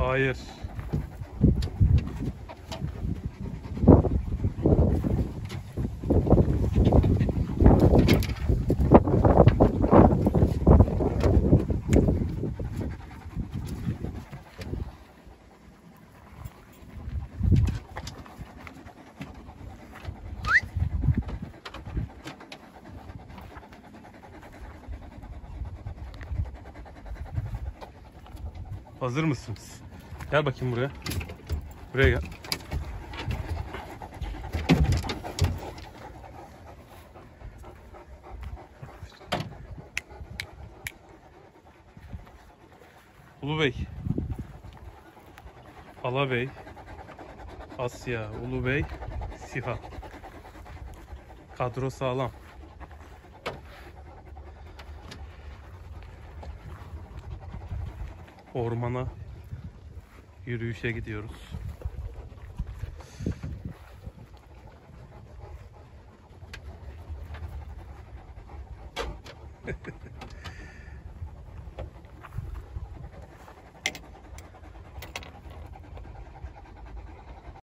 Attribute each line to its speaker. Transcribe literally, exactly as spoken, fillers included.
Speaker 1: Hayır. Hazır mısınız? Gel bakayım buraya. Buraya gel. Ulubey, Alabey, Asya, Ulubey, Siha. Kadro sağlam. Ormana yürüyüşe gidiyoruz.